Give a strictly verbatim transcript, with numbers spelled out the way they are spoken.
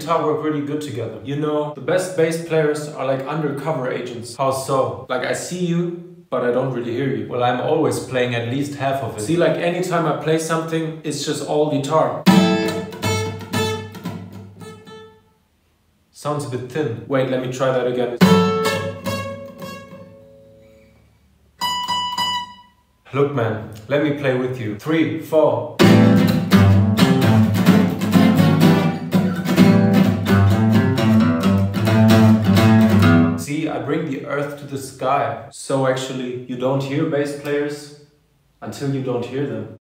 guitar work really good together. You know, the best bass players are like undercover agents. How so? Like, I see you, but I don't really hear you. Well, I'm always playing at least half of it. See, like anytime I play something, it's just all guitar. Sounds a bit thin. Wait, let me try that again. Look man, let me play with you. Three, four. See, I bring the earth to the sky. So actually, you don't hear bass players until you don't hear them.